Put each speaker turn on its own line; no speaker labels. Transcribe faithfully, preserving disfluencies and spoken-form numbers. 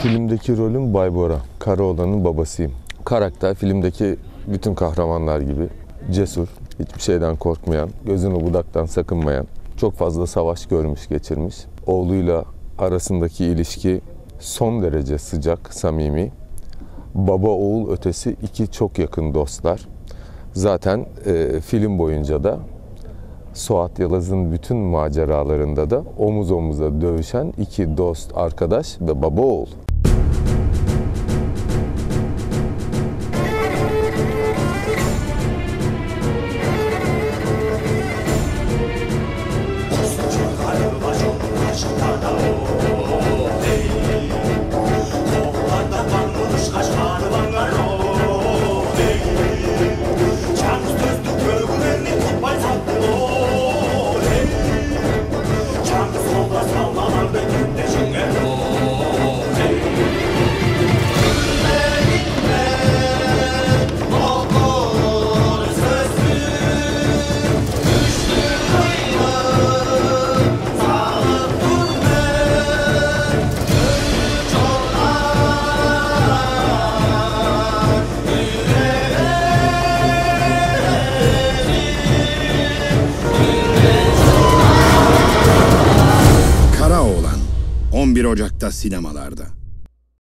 Filmdeki rolüm Bay Bora. Karaoğlan'ın babasıyım. Karakter filmdeki bütün kahramanlar gibi cesur, hiçbir şeyden korkmayan, gözünü budaktan sakınmayan, çok fazla savaş görmüş, geçirmiş. Oğluyla arasındaki ilişki son derece sıcak, samimi. Baba oğul ötesi iki çok yakın dostlar. Zaten e, film boyunca da Suat Yalaz'ın bütün maceralarında da omuz omuza dövüşen iki dost, arkadaş ve baba oğul.
Karaoğlan on bir Ocak'ta sinemalarda.